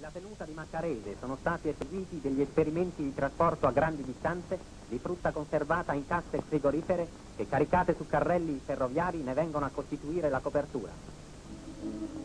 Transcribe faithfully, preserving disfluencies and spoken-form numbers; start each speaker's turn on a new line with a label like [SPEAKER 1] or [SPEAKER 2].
[SPEAKER 1] Nella tenuta di Maccarese sono stati eseguiti degli esperimenti di trasporto a grandi distanze di frutta conservata in casse frigorifere che, caricate su carrelli ferroviari, ne vengono a costituire la copertura.